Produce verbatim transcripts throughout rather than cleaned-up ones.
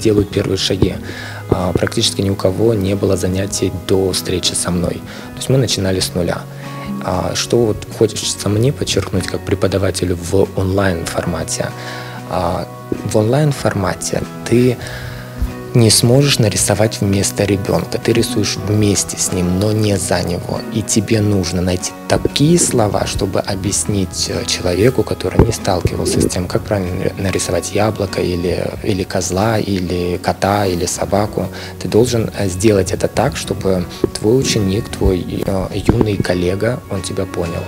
делают первые шаги. Практически ни у кого не было занятий до встречи со мной. То есть мы начинали с нуля. Что вот хочется мне подчеркнуть как преподавателю в онлайн-формате. В онлайн-формате ты не сможешь нарисовать вместо ребенка. Ты рисуешь вместе с ним, но не за него. И тебе нужно найти такие слова, чтобы объяснить человеку, который не сталкивался с тем, как правильно нарисовать яблоко, или, или козла, или кота, или собаку. Ты должен сделать это так, чтобы твой ученик, твой юный коллега, он тебя понял.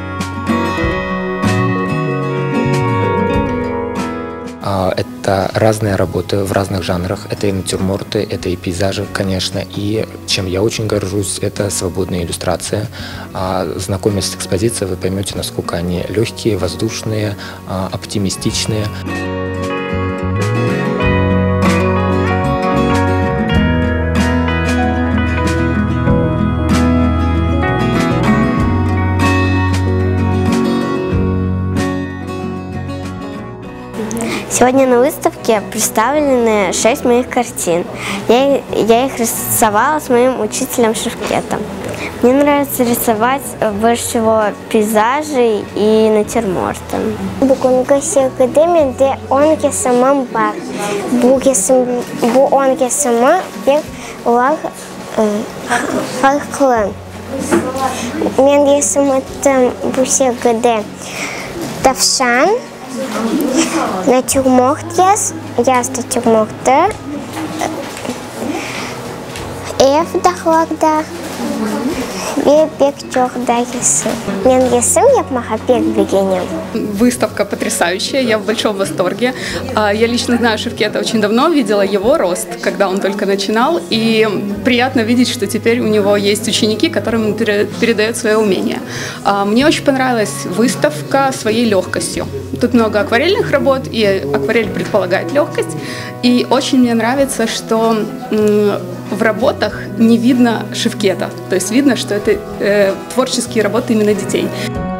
Это разные работы в разных жанрах, это и натюрморты, это и пейзажи, конечно, и чем я очень горжусь, это свободная иллюстрация. Знакомясь с экспозицией, вы поймете, насколько они легкие, воздушные, оптимистичные. Сегодня на выставке представлены шесть моих картин. Я, я их рисовала с моим учителем Шевкетом. Мне нравится рисовать больше всего пейзажи и натюрморты. Бүгінгі сергідеменде он кесамам бар. Бұл он кесама бек олар фарқлы. Мен рисыматтым бұл сергіде тавшан, натюрморт яз, яз натюрморты, эв дахларда, ve bek çok da resim. Мен resim yapmaya pek bilgенем. Выставка потрясающая, я в большом восторге. Я лично знаю Шевкета очень давно, видела его рост, когда он только начинал, и приятно видеть, что теперь у него есть ученики, которым он передает свои умения. Мне очень понравилась выставка своей легкостью. Тут много акварельных работ, и акварель предполагает легкость, и очень мне нравится, что в работах не видно Шевкета, то есть видно, что это э, творческие работы именно детей.